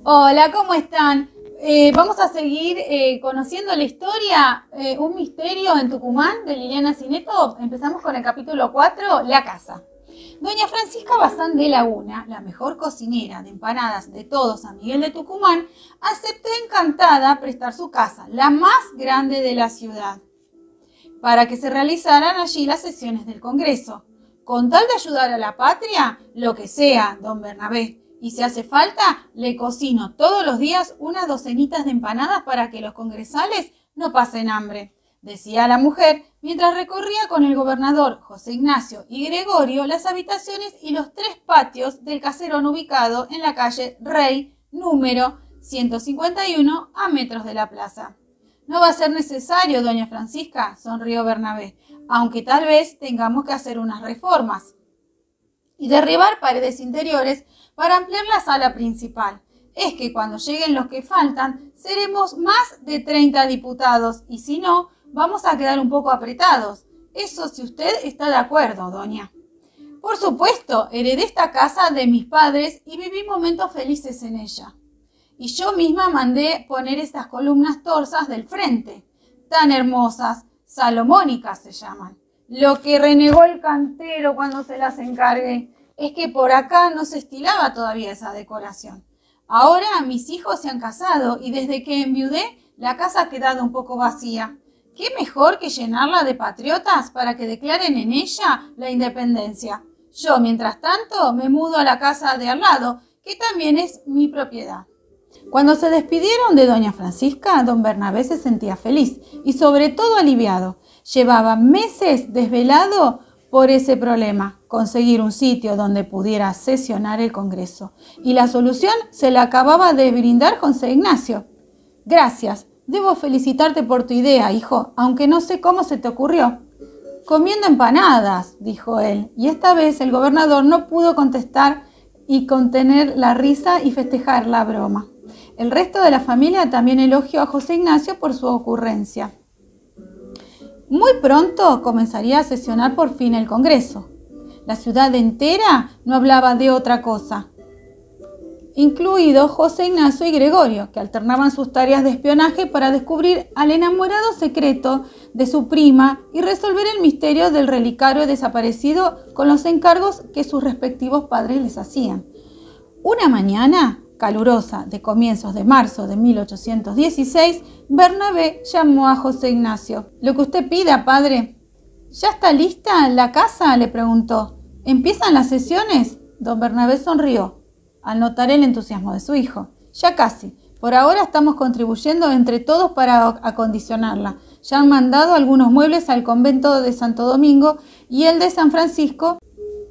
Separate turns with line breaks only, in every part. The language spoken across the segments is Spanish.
Hola, ¿cómo están? Vamos a seguir conociendo la historia, un misterio en Tucumán de Liliana Cineto. Empezamos con el capítulo 4, La casa. Doña Francisca Bazán de Laguna, la mejor cocinera de empanadas de todo San Miguel de Tucumán, aceptó encantada prestar su casa, la más grande de la ciudad, para que se realizaran allí las sesiones del Congreso. Con tal de ayudar a la patria, lo que sea, don Bernabé. Y si hace falta, le cocino todos los días unas docenitas de empanadas para que los congresales no pasen hambre, decía la mujer, mientras recorría con el gobernador José Ignacio y Gregorio las habitaciones y los 3 patios del caserón ubicado en la calle Rey, número 151, a metros de la plaza. No va a ser necesario, doña Francisca, sonrió Bernabé, aunque tal vez tengamos que hacer unas reformas y derribar paredes interiores para ampliar la sala principal. Es que cuando lleguen los que faltan, seremos más de 30 diputados y si no, vamos a quedar un poco apretados. Eso si usted está de acuerdo, doña. Por supuesto, heredé esta casa de mis padres y viví momentos felices en ella. Y yo misma mandé poner estas columnas torsas del frente, tan hermosas, salomónicas se llaman. Lo que renegó el cantero cuando se las encargué es que por acá no se estilaba todavía esa decoración. Ahora mis hijos se han casado y desde que enviudé la casa ha quedado un poco vacía. ¿Qué mejor que llenarla de patriotas para que declaren en ella la independencia? Yo, mientras tanto, me mudo a la casa de al lado, que también es mi propiedad. Cuando se despidieron de doña Francisca, don Bernabé se sentía feliz y sobre todo aliviado. Llevaba meses desvelado por ese problema, conseguir un sitio donde pudiera sesionar el Congreso. Y la solución se la acababa de brindar José Ignacio. Gracias, debo felicitarte por tu idea, hijo, aunque no sé cómo se te ocurrió. Comiendo empanadas, dijo él, y esta vez el gobernador no pudo contestar y contener la risa y festejar la broma. El resto de la familia también elogió a José Ignacio por su ocurrencia. Muy pronto comenzaría a sesionar por fin el Congreso. La ciudad entera no hablaba de otra cosa, incluidos José Ignacio y Gregorio, que alternaban sus tareas de espionaje para descubrir al enamorado secreto de su prima y resolver el misterio del relicario desaparecido con los encargos que sus respectivos padres les hacían. Una mañana calurosa de comienzos de marzo de 1816, Bernabé llamó a José Ignacio. «Lo que usted pida, padre». «¿Ya está lista la casa?», le preguntó. «¿Empiezan las sesiones?». Don Bernabé sonrió al notar el entusiasmo de su hijo. «Ya casi. Por ahora estamos contribuyendo entre todos para acondicionarla. Ya han mandado algunos muebles al convento de Santo Domingo y el de San Francisco».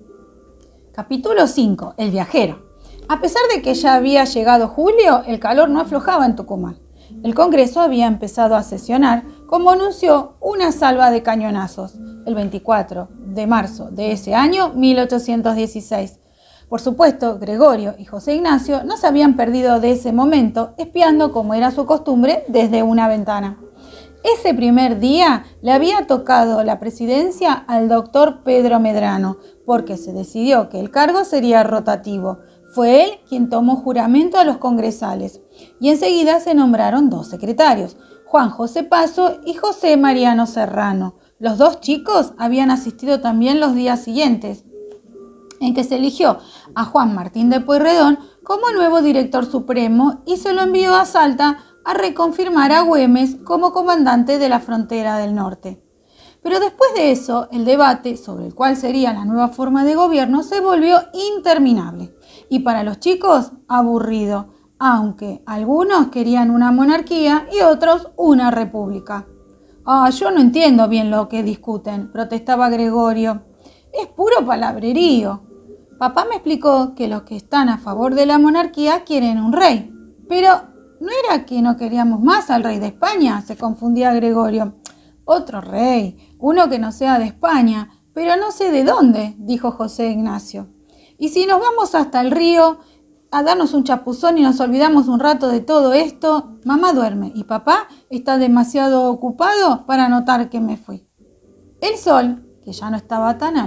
Capítulo 5. El viajero. A pesar de que ya había llegado julio, el calor no aflojaba en Tucumán. El Congreso había empezado a sesionar, como anunció una salva de cañonazos, el 24 de marzo de ese año 1816. Por supuesto, Gregorio y José Ignacio no se habían perdido de ese momento, espiando como era su costumbre desde una ventana. Ese primer día le había tocado la presidencia al doctor Pedro Medrano, porque se decidió que el cargo sería rotativo. Fue él quien tomó juramento a los congresales y enseguida se nombraron 2 secretarios, Juan José Paso y José Mariano Serrano. Los 2 chicos habían asistido también los días siguientes, en que se eligió a Juan Martín de Pueyrredón como nuevo director supremo y se lo envió a Salta a reconfirmar a Güemes como comandante de la frontera del norte. Pero después de eso, el debate sobre el cual sería la nueva forma de gobierno se volvió interminable y para los chicos aburrido, aunque algunos querían una monarquía y otros una república. Yo no entiendo bien lo que discuten, protestaba Gregorio. Es puro palabrerío. Papá me explicó que los que están a favor de la monarquía quieren un rey. Pero ¿no era que no queríamos más al rey de España?, se confundía Gregorio. Otro rey, uno que no sea de España, pero no sé de dónde, dijo José Ignacio. Y si nos vamos hasta el río a darnos un chapuzón y nos olvidamos un rato de todo esto, mamá duerme y papá está demasiado ocupado para notar que me fui. El sol, que ya no estaba tan alto,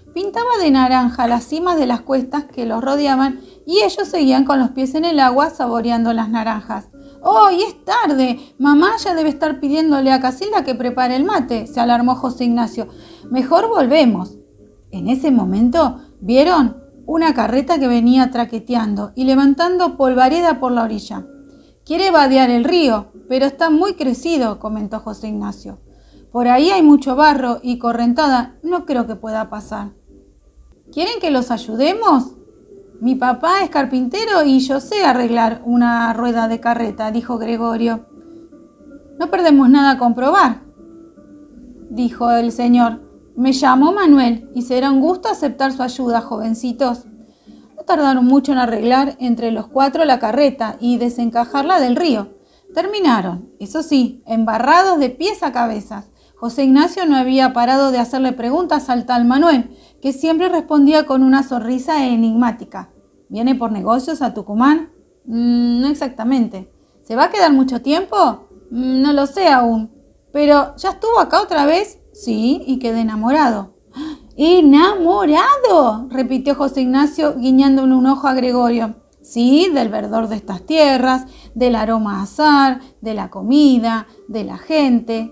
Pintaba de naranja las cimas de las cuestas que los rodeaban y ellos seguían con los pies en el agua saboreando las naranjas. ¡Oh, y es tarde! Mamá ya debe estar pidiéndole a Casilda que prepare el mate, se alarmó José Ignacio. Mejor volvemos. En ese momento vieron una carreta que venía traqueteando y levantando polvareda por la orilla. Quiere vadear el río, pero está muy crecido, comentó José Ignacio. Por ahí hay mucho barro y correntada, no creo que pueda pasar. ¿Quieren que los ayudemos? Mi papá es carpintero y yo sé arreglar una rueda de carreta, dijo Gregorio. No perdemos nada con probar, dijo el señor. Me llamo Manuel y será un gusto aceptar su ayuda, jovencitos. No tardaron mucho en arreglar entre los cuatro la carreta y desencajarla del río. Terminaron, eso sí, embarrados de pies a cabezas. José Ignacio no había parado de hacerle preguntas al tal Manuel, que siempre respondía con una sonrisa enigmática. ¿Viene por negocios a Tucumán? No exactamente. ¿Se va a quedar mucho tiempo? No lo sé aún. ¿Pero ya estuvo acá otra vez? Sí, y quedé enamorado. ¡Enamorado!, repitió José Ignacio guiñando un ojo a Gregorio. Sí, del verdor de estas tierras, del aroma a azar, de la comida, de la gente.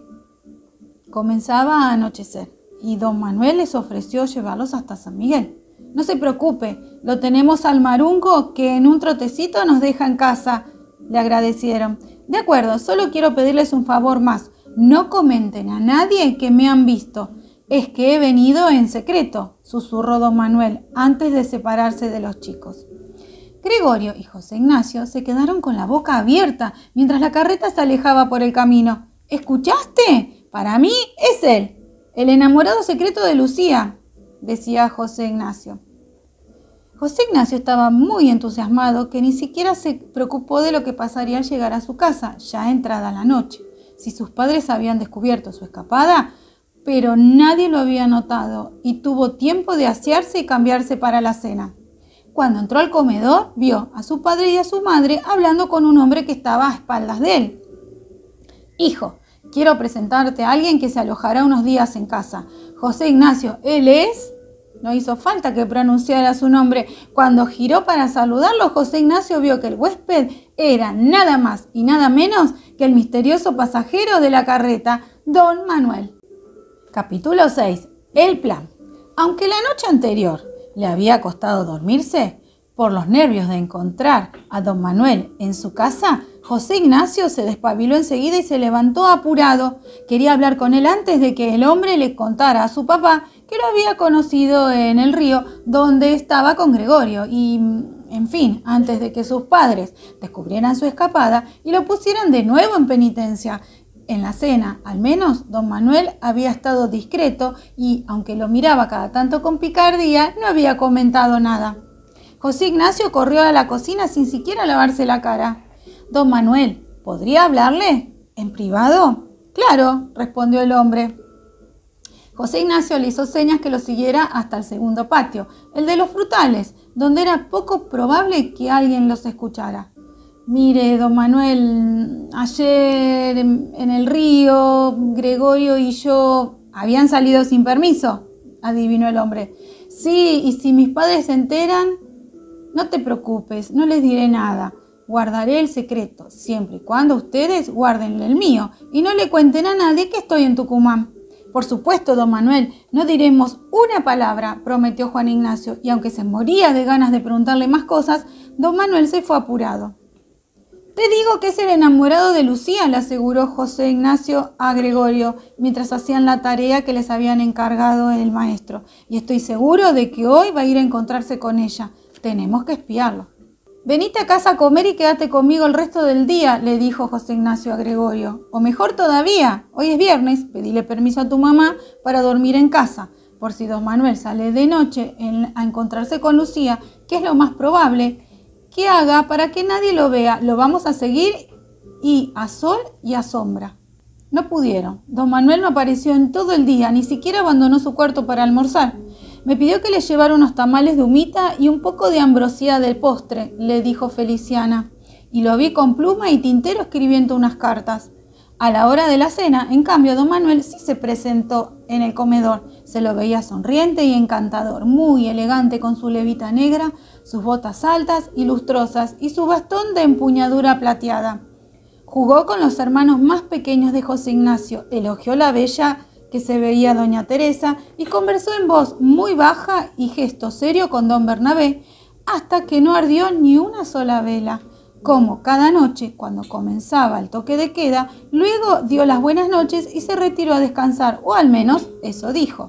Comenzaba a anochecer y don Manuel les ofreció llevarlos hasta San Miguel. No se preocupe, lo tenemos al marungo que en un trotecito nos deja en casa, le agradecieron. De acuerdo, solo quiero pedirles un favor más. No comenten a nadie que me han visto. Es que he venido en secreto, susurró don Manuel antes de separarse de los chicos. Gregorio y José Ignacio se quedaron con la boca abierta mientras la carreta se alejaba por el camino. ¿Escuchaste? Para mí es él, el enamorado secreto de Lucía, decía José Ignacio. José Ignacio estaba muy entusiasmado que ni siquiera se preocupó de lo que pasaría al llegar a su casa, ya entrada la noche. Si sus padres habían descubierto su escapada, pero nadie lo había notado y tuvo tiempo de asearse y cambiarse para la cena. Cuando entró al comedor, vio a su padre y a su madre hablando con un hombre que estaba a espaldas de él. Hijo, quiero presentarte a alguien que se alojará unos días en casa. José Ignacio, ¿él es? No hizo falta que pronunciara su nombre. Cuando giró para saludarlo, José Ignacio vio que el huésped era nada más y nada menos que el misterioso pasajero de la carreta, don Manuel. Capítulo 6. El plan. Aunque la noche anterior le había costado dormirse, por los nervios de encontrar a don Manuel en su casa, José Ignacio se despabiló enseguida y se levantó apurado. Quería hablar con él antes de que el hombre le contara a su papá que lo había conocido en el río donde estaba con Gregorio y, en fin, antes de que sus padres descubrieran su escapada y lo pusieran de nuevo en penitencia. En la cena, al menos, don Manuel había estado discreto y, aunque lo miraba cada tanto con picardía, no había comentado nada. José Ignacio corrió a la cocina sin siquiera lavarse la cara. Don Manuel, ¿podría hablarle? ¿En privado? Claro, respondió el hombre. José Ignacio le hizo señas que lo siguiera hasta el segundo patio, el de los frutales, donde era poco probable que alguien los escuchara. Mire, don Manuel, ayer en el río, Gregorio y yo habían salido sin permiso, adivinó el hombre. Sí, y si mis padres se enteran, no te preocupes, no les diré nada. Guardaré el secreto, siempre y cuando ustedes guarden el mío y no le cuenten a nadie que estoy en Tucumán. Por supuesto, don Manuel, no diremos una palabra, prometió Juan Ignacio, y aunque se moría de ganas de preguntarle más cosas, don Manuel se fue apurado. Te digo que es el enamorado de Lucía, le aseguró José Ignacio a Gregorio, mientras hacían la tarea que les habían encargado el maestro. Y estoy seguro de que hoy va a ir a encontrarse con ella. Tenemos que espiarlo. Venite a casa a comer y quédate conmigo el resto del día, le dijo José Ignacio a Gregorio. O mejor todavía, hoy es viernes, pedile permiso a tu mamá para dormir en casa. Por si don Manuel sale de noche a encontrarse con Lucía, que es lo más probable, que haga para que nadie lo vea. Lo vamos a seguir y a sol y a sombra. No pudieron. Don Manuel no apareció en todo el día, ni siquiera abandonó su cuarto para almorzar. Me pidió que le llevara unos tamales de humita y un poco de ambrosía del postre, le dijo Feliciana. Y lo vi con pluma y tintero escribiendo unas cartas. A la hora de la cena, en cambio, don Manuel sí se presentó en el comedor. Se lo veía sonriente y encantador, muy elegante con su levita negra, sus botas altas y lustrosas y su bastón de empuñadura plateada. Jugó con los hermanos más pequeños de José Ignacio, elogió la bella que se veía doña Teresa y conversó en voz muy baja y gesto serio con don Bernabé, hasta que no ardió ni una sola vela. Como cada noche, cuando comenzaba el toque de queda, luego dio las buenas noches y se retiró a descansar, o al menos eso dijo.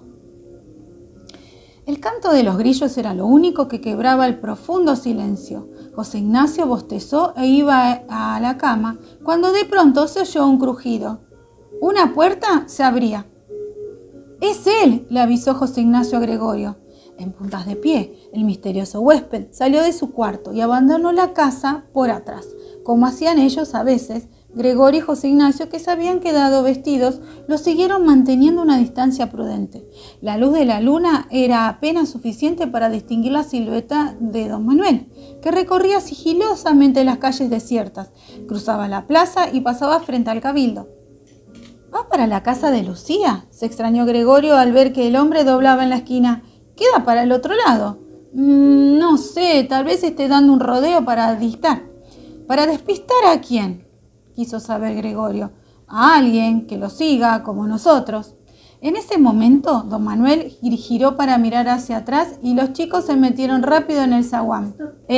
El canto de los grillos era lo único que quebraba el profundo silencio. José Ignacio bostezó e iba a la cama, cuando de pronto se oyó un crujido. Una puerta se abría. «¡Es él!», le avisó José Ignacio a Gregorio. En puntas de pie, el misterioso huésped salió de su cuarto y abandonó la casa por atrás, como hacían ellos a veces. Gregorio y José Ignacio, que se habían quedado vestidos, lo siguieron manteniendo una distancia prudente. La luz de la luna era apenas suficiente para distinguir la silueta de don Manuel, que recorría sigilosamente las calles desiertas, cruzaba la plaza y pasaba frente al cabildo. «¿Va para la casa de Lucía?», se extrañó Gregorio al ver que el hombre doblaba en la esquina. «¿Queda para el otro lado?». No sé, tal vez esté dando un rodeo para distar». «¿Para despistar a quién?», quiso saber Gregorio. «A alguien que lo siga como nosotros». En ese momento, don Manuel giró para mirar hacia atrás y los chicos se metieron rápido en el zaguán.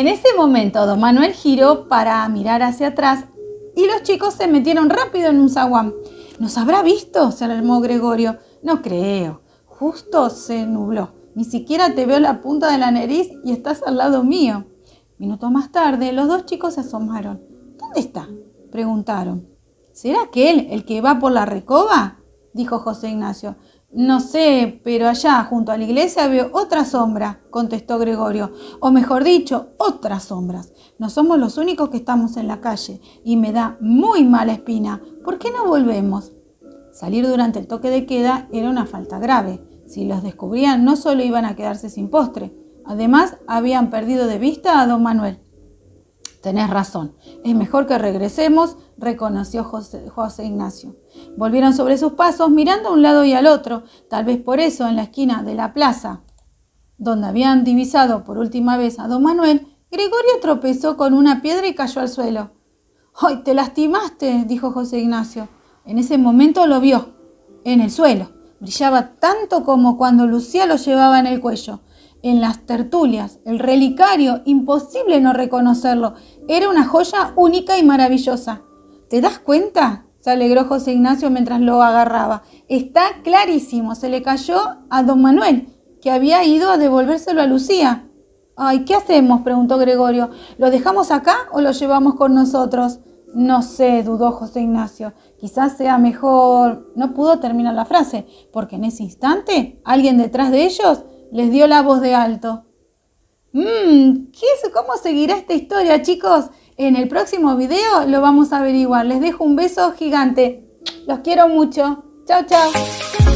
«¿Nos habrá visto?», se alarmó Gregorio. «No creo. Justo se nubló. Ni siquiera te veo la punta de la nariz y estás al lado mío». Minutos más tarde, los dos chicos se asomaron. «¿Dónde está?», preguntaron. «¿Será aquel el que va por la recoba?», dijo José Ignacio. «No sé, pero allá junto a la iglesia veo otra sombra», contestó Gregorio. «O mejor dicho, otras sombras. No somos los únicos que estamos en la calle y me da muy mala espina. ¿Por qué no volvemos?». Salir durante el toque de queda era una falta grave. Si los descubrían, no solo iban a quedarse sin postre, además habían perdido de vista a don Manuel. «Tenés razón, es mejor que regresemos», reconoció José Ignacio. Volvieron sobre sus pasos mirando a un lado y al otro. Tal vez por eso, en la esquina de la plaza, donde habían divisado por última vez a don Manuel, Gregorio tropezó con una piedra y cayó al suelo. «¡Ay, te lastimaste!», dijo José Ignacio. En ese momento lo vio, en el suelo. Brillaba tanto como cuando Lucía lo llevaba en el cuello. En las tertulias, el relicario, imposible no reconocerlo. Era una joya única y maravillosa. «¿Te das cuenta?», se alegró José Ignacio mientras lo agarraba. «Está clarísimo, se le cayó a don Manuel, que había ido a devolvérselo a Lucía». «Ay, ¿qué hacemos?», preguntó Gregorio. «¿Lo dejamos acá o lo llevamos con nosotros?». «No sé», dudó José Ignacio. «Quizás sea mejor». No pudo terminar la frase, porque en ese instante alguien detrás de ellos les dio la voz de alto. ¿Cómo seguirá esta historia, chicos? En el próximo video lo vamos a averiguar. Les dejo un beso gigante. Los quiero mucho. Chao, chao.